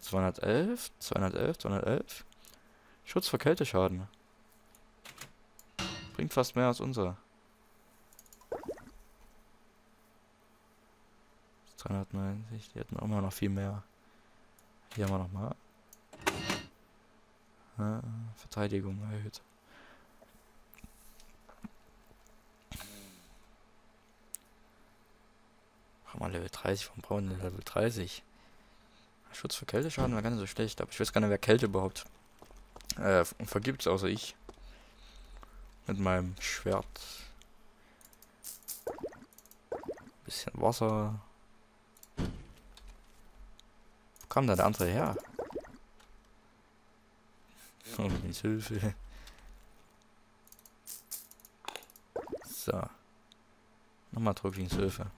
211, 211, 211. Schutz vor Kälteschaden. Bringt fast mehr als unsere. 390, die hätten auch immer noch viel mehr. Hier haben wir nochmal. Verteidigung erhöht. Haben wir Level 30 vom Braun, Level 30. Schutz vor Kälteschaden war gar nicht so schlecht, aber ich weiß gar nicht, wer Kälte überhaupt vergibt, außer ich. Mit meinem Schwert. Bisschen Wasser. Wo kam da der andere her? Oh, mit Hilfe. So. Nochmal Drucklings Hilfe.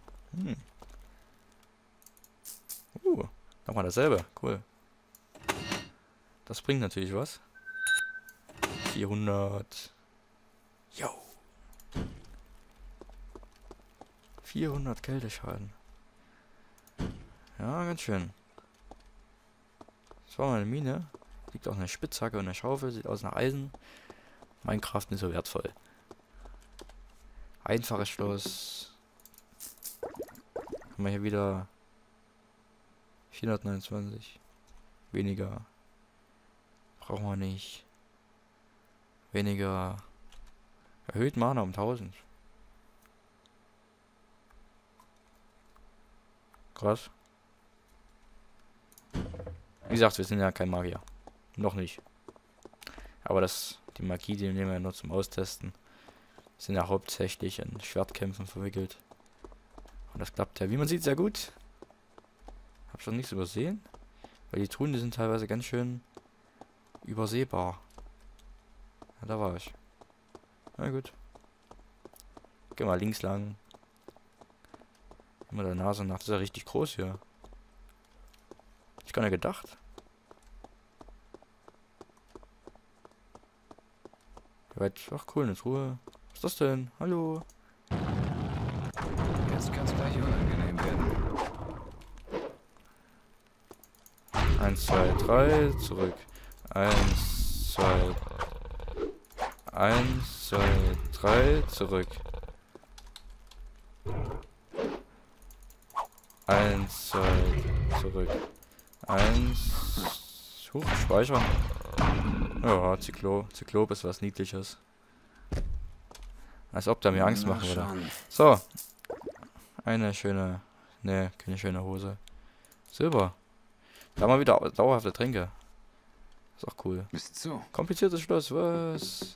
Nochmal dasselbe. Cool. Das bringt natürlich was. 400. Jo. 400 Kälteschaden. Ja, ganz schön. Das war mal eine Mine. Liegt auch eine Spitzhacke und eine Schaufel. Sieht aus nach Eisen. Minecraft nicht so wertvoll. Einfaches Schloss. Haben wir hier wieder 429. Weniger. Brauchen wir nicht. Weniger. Erhöht Mana um 1000. Krass. Wie gesagt, wir sind ja kein Magier. Noch nicht. Aber die Magie, die nehmen wir nur zum Austesten. Wir sind ja hauptsächlich in Schwertkämpfen verwickelt. Und das klappt ja, wie man sieht, sehr gut. Hab schon nichts übersehen. Weil die Truhen, die sind teilweise ganz schön übersehbar. Ja, da war ich. Na gut. Geh mal links lang. Immer der Nase nach. Das ist ja richtig groß hier. Ich gar nicht gedacht. Ach cool, eine Truhe. Was ist das denn? Hallo. Jetzt kann es gleich unangenehm werden. 1, 2, 3, zurück. 1, 2, 1, 2, 3, zurück. 1, 2, zurück. 1, speichern. Ja, Zyklop ist was Niedliches. Als ob der mir Angst machen würde. So. Eine schöne, ne, keine schöne Hose. Silber. Da haben wir wieder dauerhafte Tränke. Ist auch cool. Bist so. Kompliziertes Schloss, was?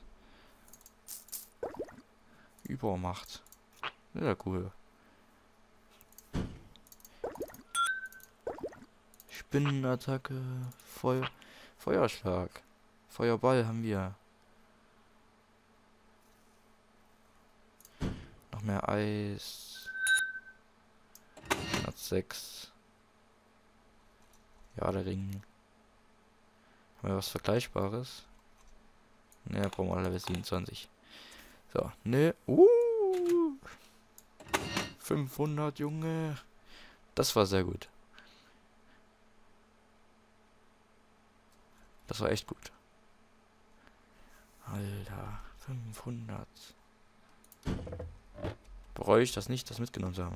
Übermacht. Ja, cool. Spinnenattacke. Feuerschlag. Feuerball haben wir. Noch mehr Eis. 106. Ja, der Ring. Haben wir was Vergleichbares? Ne, brauchen wir Level 27. So, ne. 500, Junge. Das war sehr gut. Das war echt gut. Alter, 500. Bereue ich das nicht, das mitgenommen zu haben.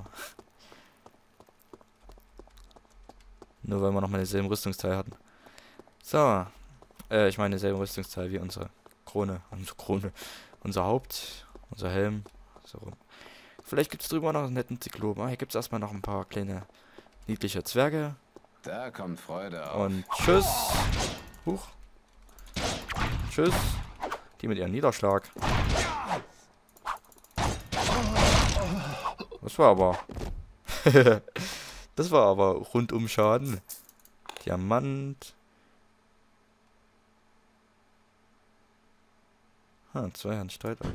Nur weil wir noch mal denselben Rüstungsteil hatten. So. Ich meine denselben Rüstungsteil wie unsere Krone. Unser Haupt. Unser Helm. So rum. Vielleicht gibt es drüber noch einen netten Zyklopen. Hier gibt es erstmal noch ein paar kleine niedliche Zwerge. Da kommt Freude auf. Und tschüss. Huch. Tschüss. Die mit ihrem Niederschlag. Das war aber... das war aber rundum Schaden. Diamant. 2 Hand Streitagel.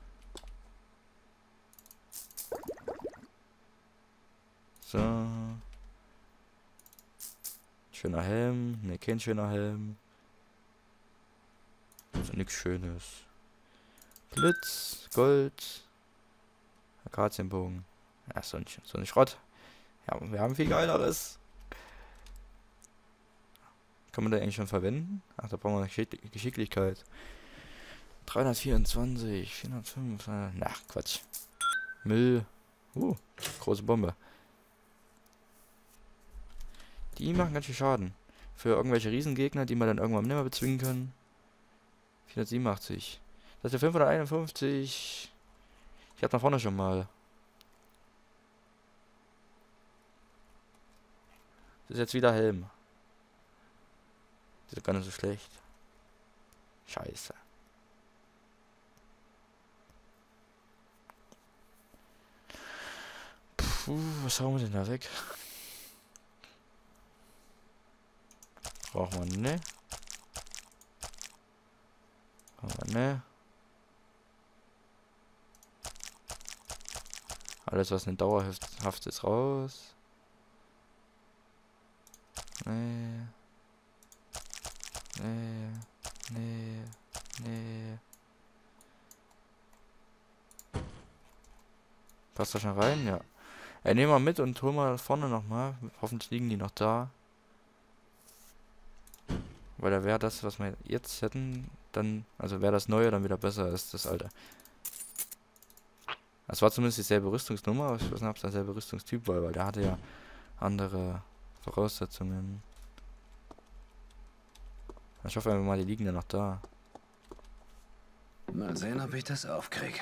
So. Schöner Helm. Ne, kein schöner Helm. Also nichts Schönes. Blitz, Gold. Akazienbogen. Ja, so ein Schrott. Ja, wir haben viel Geileres. Kann man da eigentlich schon verwenden? Ach, da brauchen wir Geschicklichkeit. 324, 405, na, Quatsch. Müll. Große Bombe. Die machen ganz viel Schaden. Für irgendwelche Riesengegner, die man dann irgendwann nicht mehr bezwingen können. 487. Das ist der 551. Ich hab da vorne schon mal. Das ist jetzt wieder Helm. Das ist gar nicht so schlecht. Scheiße. Puh, was hauen wir denn da weg? Brauchen wir ne? Brauchen wir ne? Alles, was nicht dauerhaft ist, raus. Nee. Nee. Nee. Nee. Passt da schon rein? Ja. Nehmen wir mit und holen wir vorne nochmal. Hoffentlich liegen die noch da. Weil da wäre das, was wir jetzt hätten, dann, also wäre das Neue dann wieder besser als das Alte. Das war zumindest dieselbe Rüstungsnummer, aber ich weiß nicht, ob es derselbe Rüstungstyp war, weil der hatte ja andere Voraussetzungen. Ich hoffe einfach mal, die liegen ja noch da. Mal sehen, ob ich das aufkriege.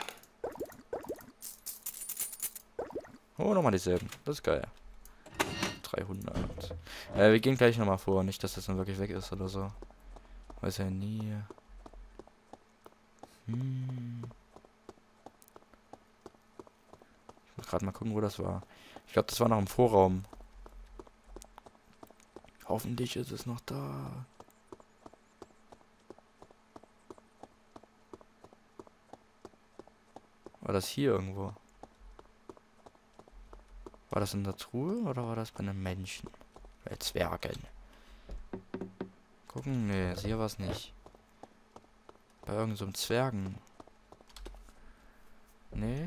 Oh, nochmal dieselben. Das ist geil. 300. Wir gehen gleich nochmal vor. Nicht, dass das dann wirklich weg ist oder so. Weiß ja nie. Ich muss gerade mal gucken, wo das war. Ich glaube, das war noch im Vorraum. Hoffentlich ist es noch da. War das hier irgendwo? War das in der Truhe oder war das bei einem Menschen? Bei Zwergen. Gucken, nee, hier war es nicht. Bei irgendeinem so Zwergen. Nee.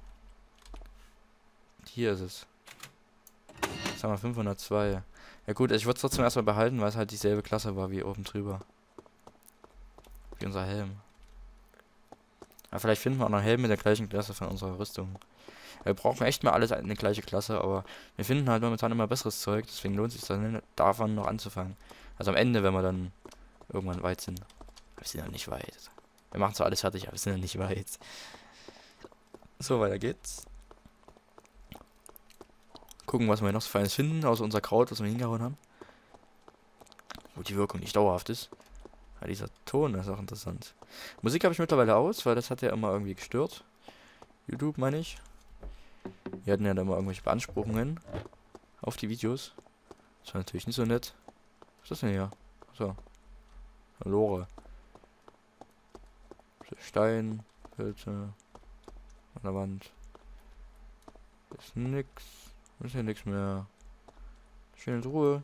Hier ist es. Jetzt haben wir 502. Ja gut, ich würde es trotzdem erstmal behalten, weil es halt dieselbe Klasse war wie oben drüber. Wie unser Helm. Aber vielleicht finden wir auch noch Helm mit der gleichen Klasse von unserer Rüstung. Wir brauchen echt mal alles eine gleiche Klasse, aber wir finden halt momentan immer besseres Zeug, deswegen lohnt es sich dann davon noch anzufangen. Also am Ende, wenn wir dann irgendwann weit sind. Wir sind ja nicht weit. Wir machen zwar alles fertig, aber wir sind ja nicht weit. So, weiter geht's. Gucken, was wir noch so Feines finden, außer unser Kraut, was wir hingehauen haben. Wo die Wirkung nicht dauerhaft ist. Ja, dieser Ton ist auch interessant. Musik habe ich mittlerweile aus, weil das hat ja immer irgendwie gestört. YouTube meine ich. Wir hatten ja da immer irgendwelche Beanspruchungen auf die Videos. Das war natürlich nicht so nett. Was ist das denn hier? So. Lore. Stein, Pilze. An der Wand. Ist nix. Ist hier nichts mehr. Schön in Ruhe.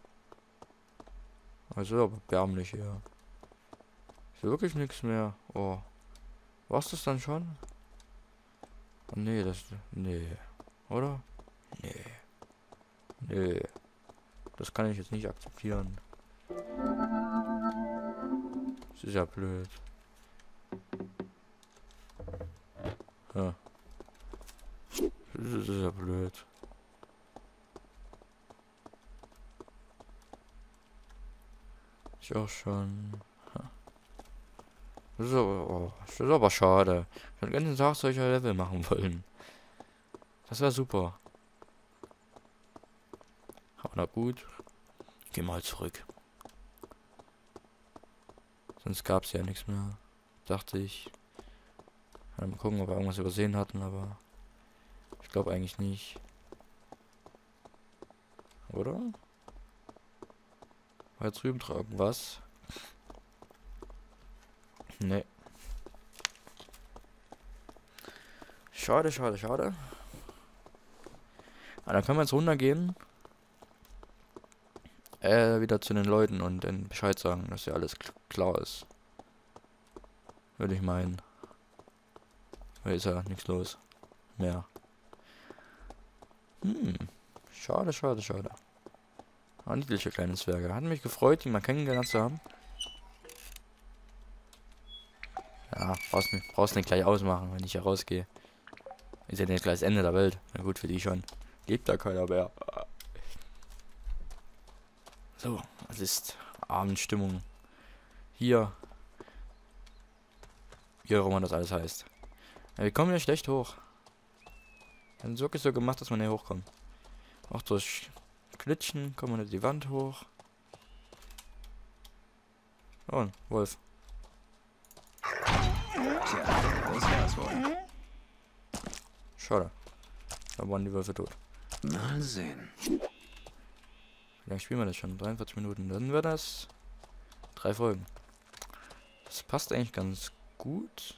Also aber erbärmlich hier. Ist hier wirklich nichts mehr. Oh. War's das dann schon? Oh, nee, das. Nee. Oder? Nee. Nee. Das kann ich jetzt nicht akzeptieren. Das ist ja blöd. Ja. Das ist ja blöd. Ich auch schon. Das ist aber schade. Ich hätte den ganzen Tag solche Level machen wollen. Das wäre super. Aber na gut. Geh mal zurück. Sonst gab es ja nichts mehr. Dachte ich. Mal gucken, ob wir irgendwas übersehen hatten, aber ich glaube eigentlich nicht. Oder? War jetzt drüben irgendwas? Nee. Schade, schade, schade. Aber dann können wir jetzt runtergehen. Wieder zu den Leuten und denen Bescheid sagen, dass ja alles klar ist. Würde ich meinen. Weil ist ja nichts los. Mehr. Schade, schade, schade. Ah, niedliche kleine Zwerge. Hat mich gefreut, die mal kennengelernt zu haben. Ja, brauchst nicht gleich ausmachen, wenn ich hier rausgehe. Ist ja nicht gleich das Ende der Welt. Na gut, für die schon. Lebt da keiner mehr. So, es ist Abendstimmung. Hier. Wie auch immer das alles heißt. Ja, wir kommen hier schlecht hoch. Wir haben es wirklich so gemacht, dass man hier hochkommt. Auch durch Glitschen kommen wir die Wand hoch. Oh, ein Wolf. Tja, das war's wohl. Schade. Da waren die Wölfe tot. Mal sehen. Wie lange spielen wir das schon? 43 Minuten. Dann wird das 3 Folgen. Das passt eigentlich ganz gut.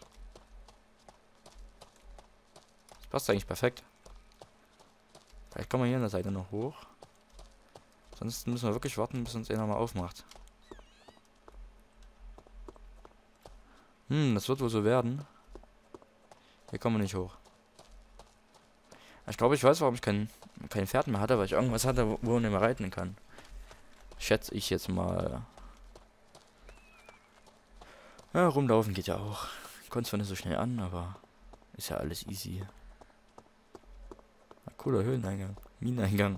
Das passt eigentlich perfekt. Vielleicht kommen wir hier an der Seite noch hoch. Sonst müssen wir wirklich warten, bis uns einer mal aufmacht. Das wird wohl so werden. Hier kommen wir nicht hoch. Ich glaube, ich weiß, warum ich kein Pferd mehr hatte, weil ich irgendwas hatte, wo man nicht mehr reiten kann. Schätze ich jetzt mal. Ja, rumlaufen geht ja auch. Kommt zwar nicht so schnell an, aber ist ja alles easy. Na, cooler Höhleneingang. Mineneingang.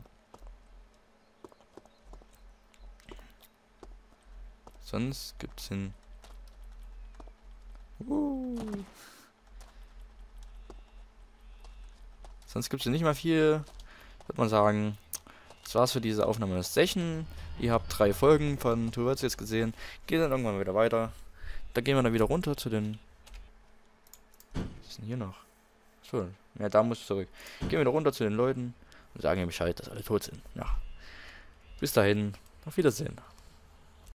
Sonst gibt's den. Sonst gibt es nicht mal viel. Würde man sagen, das war's für diese Aufnahme des Session. Ihr habt 3 Folgen von Two Worlds jetzt gesehen. Geht dann irgendwann wieder weiter. Da gehen wir dann wieder runter zu den. Was ist denn hier noch? So, ja, da muss ich zurück. Gehen wir wieder runter zu den Leuten und sagen ihr Bescheid, dass alle tot sind. Ja. Bis dahin, auf Wiedersehen.